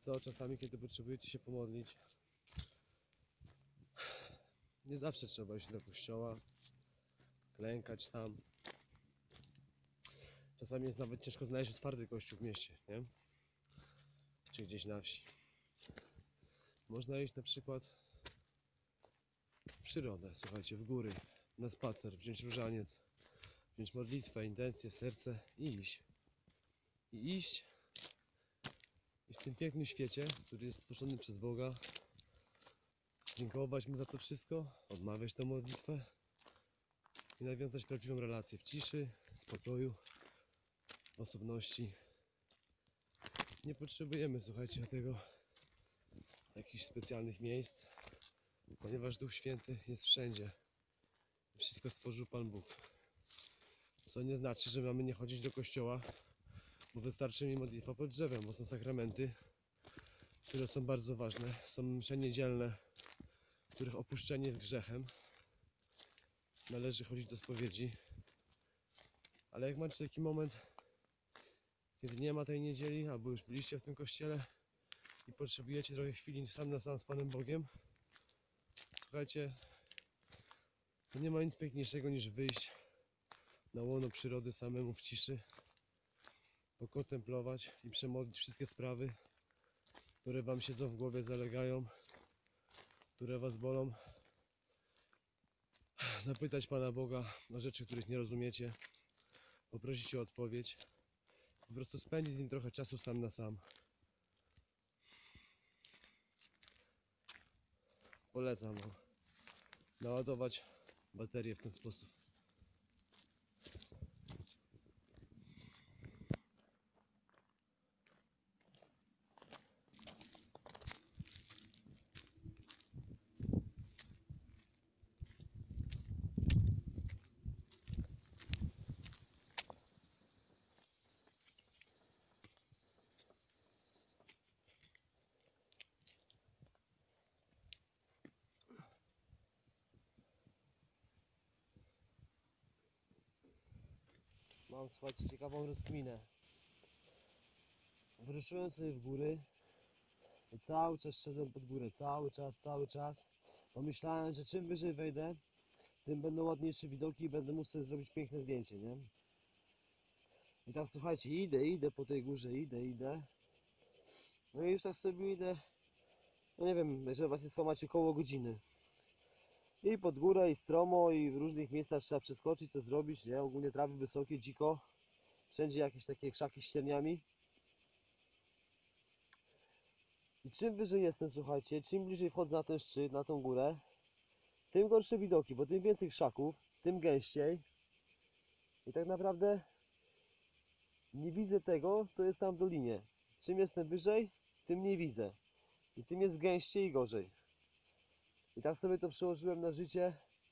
co, czasami kiedy potrzebujecie się pomodlić, nie zawsze trzeba iść do kościoła, klękać tam. Czasami jest nawet ciężko znaleźć otwarty kościół w mieście, nie? Czy gdzieś na wsi. Można iść na przykład w przyrodę, słuchajcie, w góry, na spacer, wziąć różaniec, wziąć modlitwę, intencję, serce i iść. I iść i w tym pięknym świecie, który jest stworzony przez Boga, dziękować Mu za to wszystko, odmawiać tę modlitwę i nawiązać prawdziwą relację w ciszy, spokoju, osobności. Nie potrzebujemy, słuchajcie, do tego jakichś specjalnych miejsc, ponieważ Duch Święty jest wszędzie. Wszystko stworzył Pan Bóg. Co nie znaczy, że mamy nie chodzić do kościoła, bo wystarczy mi modlitwa pod drzewem, bo są sakramenty, które są bardzo ważne. Są msze niedzielne, których opuszczenie jest grzechem. Należy chodzić do spowiedzi. Ale jak macie taki moment, kiedy nie ma tej niedzieli, albo już byliście w tym kościele i potrzebujecie trochę chwili sam na sam z Panem Bogiem, słuchajcie, to nie ma nic piękniejszego niż wyjść na łono przyrody samemu w ciszy, pokontemplować i przemodlić wszystkie sprawy, które Wam siedzą w głowie, zalegają, które Was bolą. Zapytać Pana Boga o rzeczy, których nie rozumiecie, poprosić o odpowiedź, po prostu spędzić z Nim trochę czasu sam na sam. Polecam Wam naładować baterię w ten sposób. Mam, słuchajcie, ciekawą rozkminę. Wyruszyłem sobie w góry i cały czas szedłem pod górę, cały czas. Pomyślałem, że czym wyżej wejdę, tym będą ładniejsze widoki i będę mógł sobie zrobić piękne zdjęcie, nie? I tak, słuchajcie, idę po tej górze, idę. No i już tak sobie idę, no nie wiem, jeżeli was jest macie koło godziny. I pod górę, i stromo, i w różnych miejscach trzeba przeskoczyć, co zrobić, nie? Ogólnie trawy wysokie, dziko. Wszędzie jakieś takie krzaki z ścierniami. I czym wyżej jestem, słuchajcie, czym bliżej wchodzę na ten szczyt, na tą górę, tym gorsze widoki, bo tym więcej krzaków, tym gęściej. I tak naprawdę nie widzę tego, co jest tam w dolinie. Czym jestem wyżej, tym nie widzę. I tym jest gęściej i gorzej. I tak sobie to przełożyłem na życie.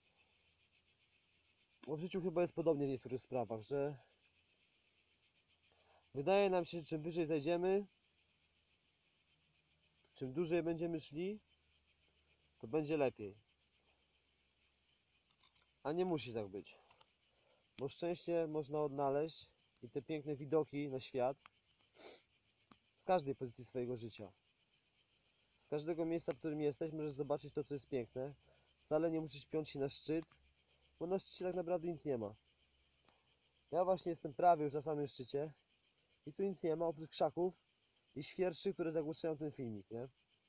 Bo w życiu chyba jest podobnie w niektórych sprawach, że wydaje nam się, że czym wyżej zajdziemy, czym dłużej będziemy szli, to będzie lepiej. A nie musi tak być. Bo szczęście można odnaleźć i te piękne widoki na świat z każdej pozycji swojego życia. Z każdego miejsca, w którym jesteś, możesz zobaczyć to, co jest piękne. Wcale nie musisz piąć się na szczyt, bo na szczycie tak naprawdę nic nie ma. Ja właśnie jestem prawie już na samym szczycie i tu nic nie ma oprócz krzaków i świerszczy, które zagłuszają ten filmik, nie?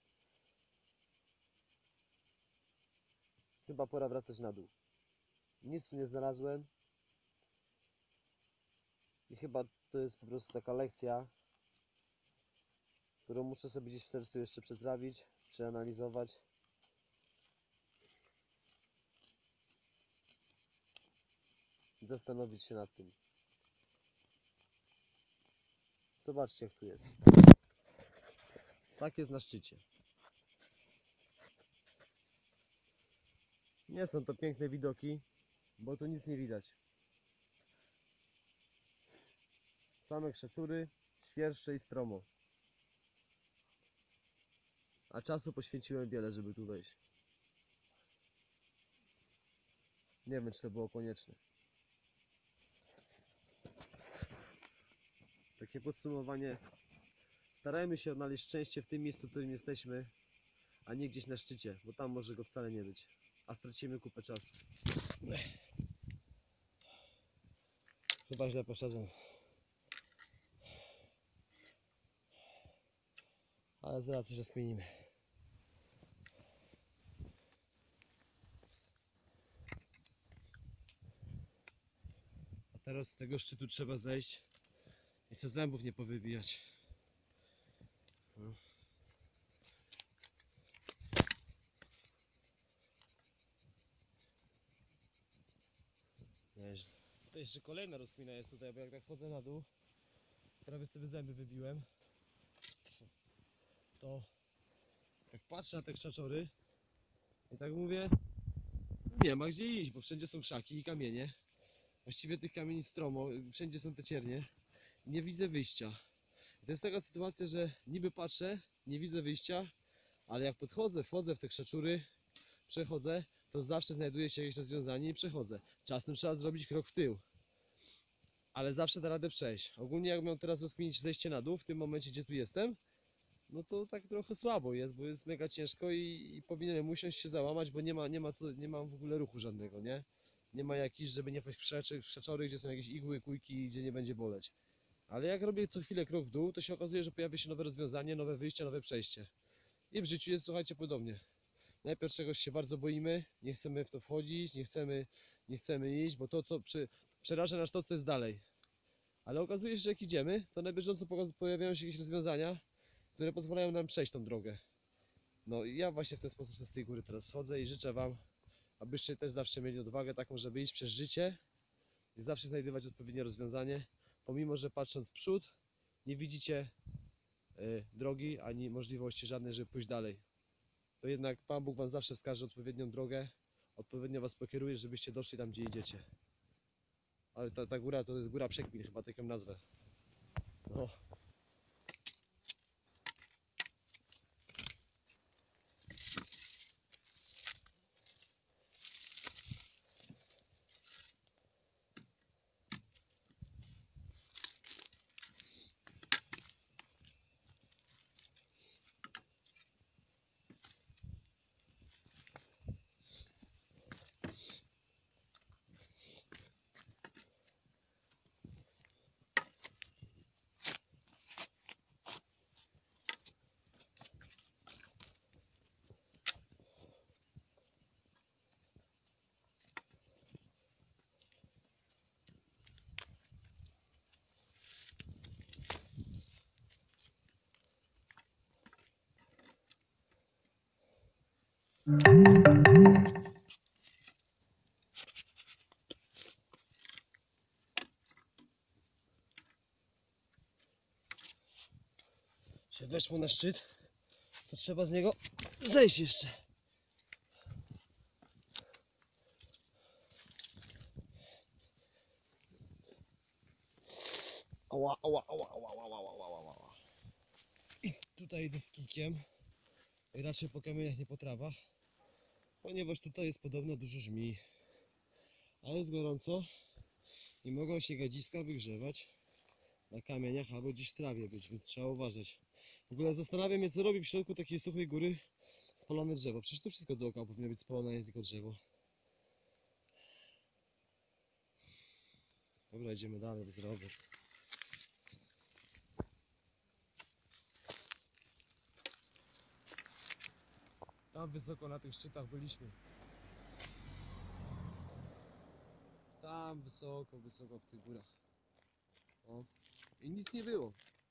Chyba pora wracać na dół. Nic tu nie znalazłem i chyba to jest po prostu taka lekcja, którą muszę sobie gdzieś w sercu jeszcze przetrawić, przeanalizować. I zastanowić się nad tym. Zobaczcie, jak tu jest. Tak jest na szczycie. Nie są to piękne widoki, bo tu nic nie widać. Same krzeczury, świerszcze i stromo. A czasu poświęciłem wiele, żeby tu wejść. Nie wiem, czy to było konieczne. Takie podsumowanie Starajmy się odnaleźć szczęście w tym miejscu, w którym jesteśmy, a nie gdzieś na szczycie, bo tam może go wcale nie być, a stracimy kupę czasu. Chyba źle poszedłem. Ale zaraz coś rozkminimy. A teraz z tego szczytu trzeba zejść i sobie zębów nie powybijać. No. Nieźle. To jeszcze kolejna rozkmina jest tutaj, bo jak tak chodzę na dół, prawie sobie zęby wybiłem, to jak patrzę na te krzaczory i tak mówię, nie ma gdzie iść, bo wszędzie są krzaki i kamienie. Właściwie tych kamieni stromo, wszędzie są te ciernie. Nie widzę wyjścia. To jest taka sytuacja, że niby patrzę, nie widzę wyjścia, ale jak podchodzę, wchodzę w te krzaczury, przechodzę, to zawsze znajduje się jakieś rozwiązanie i przechodzę. Czasem trzeba zrobić krok w tył, ale zawsze da radę przejść. Ogólnie jak miał teraz rozkminić zejście na dół, w tym momencie gdzie tu jestem, no to tak trochę słabo jest, bo jest mega ciężko i powinienem usiąść się załamać, bo nie ma w ogóle ruchu żadnego, nie? Nie ma jakichś, żeby nie wejść w krzaczory, gdzie są jakieś igły, kujki, gdzie nie będzie boleć. Ale jak robię co chwilę krok w dół, to się okazuje, że pojawia się nowe rozwiązanie, nowe wyjście, nowe przejście. I w życiu jest, słuchajcie, podobnie. Najpierw czegoś się bardzo boimy, nie chcemy w to wchodzić, nie chcemy iść, bo to co przeraża nas to, co jest dalej. Ale okazuje się, że jak idziemy, to na bieżąco pojawiają się jakieś rozwiązania, które pozwalają nam przejść tą drogę. No i ja właśnie w ten sposób z tej góry teraz schodzę i życzę Wam, abyście też zawsze mieli odwagę taką, żeby iść przez życie i zawsze znajdywać odpowiednie rozwiązanie, pomimo że patrząc w przód nie widzicie drogi ani możliwości żadnej, żeby pójść dalej. To jednak Pan Bóg Wam zawsze wskaże odpowiednią drogę, odpowiednio Was pokieruje, żebyście doszli tam, gdzie idziecie. Ale ta góra to jest góra przekmin, chyba taką nazwę. No. Się weszło na szczyt, to trzeba z niego zejść jeszcze. Ała, ała, ała, ała, ała, ała, ała, ała. I tutaj idę z kikiem, raczej po kamieniach, nie po trawach, ponieważ tutaj jest podobno dużo żmij. Ale jest gorąco i mogą się gadziska wygrzewać na kamieniach albo gdzieś w trawie być, więc trzeba uważać. W ogóle zastanawiam się, co robi w środku takiej suchej góry spalone drzewo. Przecież to wszystko dookoła powinno być spalone, nie tylko drzewo. Dobra, idziemy dalej, bez robót. Tam wysoko na tych szczytach byliśmy. Tam wysoko, wysoko w tych górach. O. I nic nie było.